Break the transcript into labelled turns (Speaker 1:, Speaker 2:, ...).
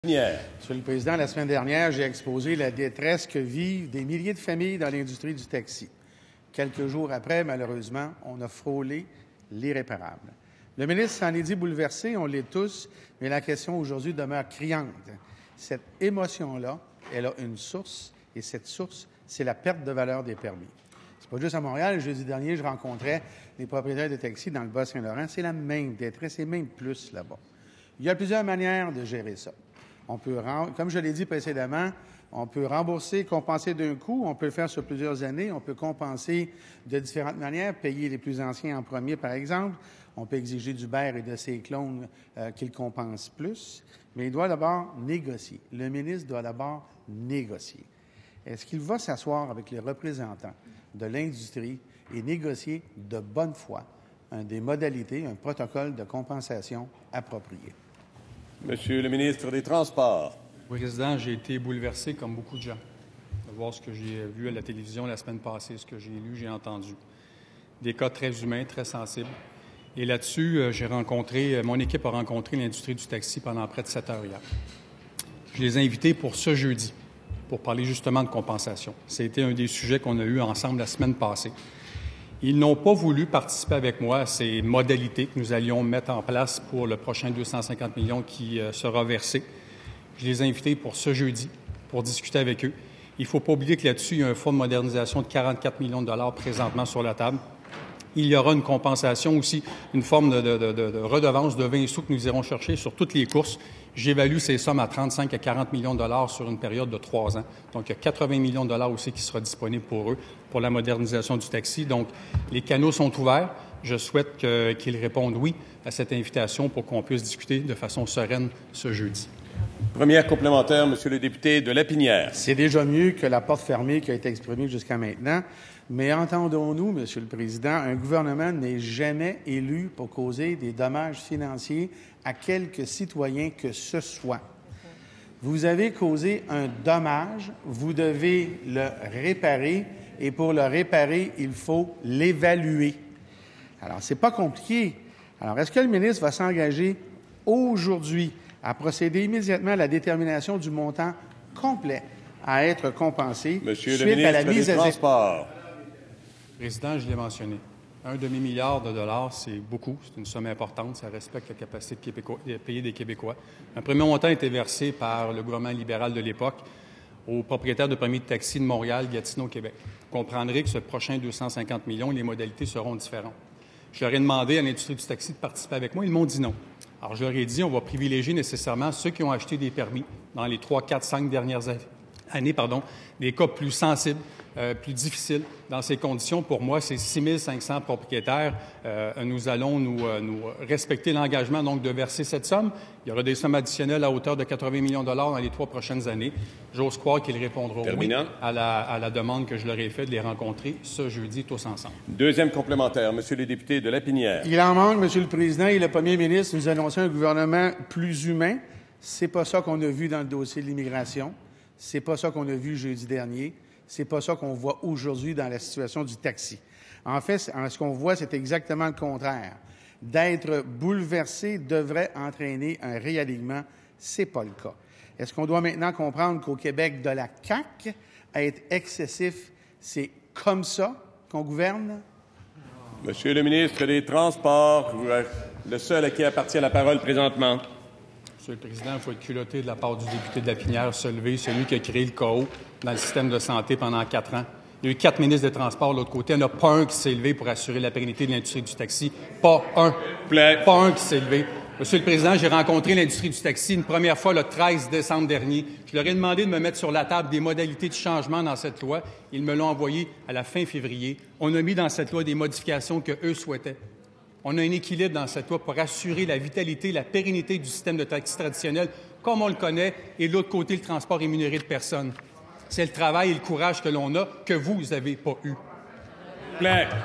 Speaker 1: Monsieur
Speaker 2: le Président, la semaine dernière, j'ai exposé la détresse que vivent des milliers de familles dans l'industrie du taxi. Quelques jours après, malheureusement, on a frôlé l'irréparable. Le ministre s'en est dit bouleversé, on l'est tous, mais la question aujourd'hui demeure criante. Cette émotion-là, elle a une source, et cette source, c'est la perte de valeur des permis. C'est pas juste à Montréal. Le jeudi dernier, je rencontrais des propriétaires de taxis dans le Bas-Saint-Laurent. C'est la même détresse, et même plus là-bas. Il y a plusieurs manières de gérer ça. On peut, comme je l'ai dit précédemment, on peut rembourser, compenser d'un coup, on peut le faire sur plusieurs années, on peut compenser de différentes manières, payer les plus anciens en premier, par exemple. On peut exiger d'Uber et de ses clones qu'ils compensent plus, mais il doit d'abord négocier. Le ministre doit d'abord négocier. Est-ce qu'il va s'asseoir avec les représentants de l'industrie et négocier de bonne foi des modalités, un protocole de compensation approprié?
Speaker 1: Monsieur le ministre des Transports.
Speaker 3: Oui, Président, j'ai été bouleversé, comme beaucoup de gens, de voir ce que j'ai vu à la télévision la semaine passée, ce que j'ai lu, j'ai entendu. Des cas très humains, très sensibles. Et là-dessus, mon équipe a rencontré l'industrie du taxi pendant près de 7 heures hier. Je les ai invités pour ce jeudi, pour parler justement de compensation. C'était un des sujets qu'on a eu ensemble la semaine passée. Ils n'ont pas voulu participer avec moi à ces modalités que nous allions mettre en place pour le prochain 250 millions qui sera versé. Je les ai invités pour ce jeudi, pour discuter avec eux. Il ne faut pas oublier que là-dessus, il y a un fonds de modernisation de 44 millions de dollars présentement sur la table. Il y aura une compensation aussi, une forme de redevance de 20 sous que nous irons chercher sur toutes les courses. J'évalue ces sommes à 35 à 40 millions de dollars sur une période de 3 ans. Donc, il y a 80 millions de dollars aussi qui sera disponible pour eux, pour la modernisation du taxi. Donc, les canaux sont ouverts. Je souhaite qu'ils répondent oui à cette invitation pour qu'on puisse discuter de façon sereine ce jeudi.
Speaker 1: Première complémentaire, Monsieur le député de Lapinière.
Speaker 2: C'est déjà mieux que la porte fermée qui a été exprimée jusqu'à maintenant. Mais entendons-nous, Monsieur le Président, un gouvernement n'est jamais élu pour causer des dommages financiers à quelque citoyen que ce soit. Vous avez causé un dommage, vous devez le réparer, et pour le réparer, il faut l'évaluer. Alors, c'est pas compliqué. Alors, est-ce que le ministre va s'engager aujourd'hui à procéder immédiatement à la détermination du montant complet à être compensé
Speaker 1: Monsieur
Speaker 2: suite
Speaker 1: le ministre
Speaker 2: à la mise
Speaker 1: des Transports.
Speaker 3: Président, je l'ai mentionné. Un demi-milliard de dollars, c'est beaucoup. C'est une somme importante. Ça respecte la capacité de payer des Québécois. Un premier montant a été versé par le gouvernement libéral de l'époque aux propriétaires de permis de taxi de Montréal, Gatineau, Québec. Vous comprendrez que ce prochain 250 millions, les modalités seront différentes. Je leur ai demandé à l'industrie du taxi de participer avec moi. Ils m'ont dit non. Alors, je leur ai dit, on va privilégier nécessairement ceux qui ont acheté des permis dans les 3, 4, 5 dernières années, des cas plus sensibles, plus difficiles. Dans ces conditions, pour moi, c'est 6 500 propriétaires. Nous allons nous respecter l'engagement donc de verser cette somme. Il y aura des sommes additionnelles à hauteur de 80 millions de dollars dans les 3 prochaines années. J'ose croire qu'ils répondront oui à la demande que je leur ai faite de les rencontrer ce jeudi tous ensemble.
Speaker 1: Deuxième complémentaire, Monsieur le député de Lapinière.
Speaker 2: Il en manque, Monsieur le Président, et le premier ministre nous annonçait un gouvernement plus humain. C'est pas ça qu'on a vu dans le dossier de l'immigration. C'est pas ça qu'on a vu jeudi dernier. C'est pas ça qu'on voit aujourd'hui dans la situation du taxi. En fait, ce qu'on voit, c'est exactement le contraire. D'être bouleversé devrait entraîner un réalignement. C'est pas le cas. Est-ce qu'on doit maintenant comprendre qu'au Québec, de la CAQ, être excessif, c'est comme ça qu'on gouverne?
Speaker 1: Monsieur le ministre des Transports, vous êtes le seul à qui appartient la parole présentement.
Speaker 3: Monsieur le Président, il faut être culotté de la part du député de Lapinière, se lever, celui qui a créé le chaos dans le système de santé pendant 4 ans. Il y a eu 4 ministres des Transports de l'autre côté. Il n'y en a pas un qui s'est levé pour assurer la pérennité de l'industrie du taxi. Pas un. Pas un qui s'est levé. Monsieur le Président, j'ai rencontré l'industrie du taxi une première fois le 13 décembre dernier. Je leur ai demandé de me mettre sur la table des modalités de changement dans cette loi. Ils me l'ont envoyé à la fin février. On a mis dans cette loi des modifications qu'eux souhaitaient. On a un équilibre dans cette loi pour assurer la vitalité, la pérennité du système de taxi traditionnel, comme on le connaît, et de l'autre côté, le transport rémunéré de personnes. C'est le travail et le courage que l'on a, que vous n'avez pas eu.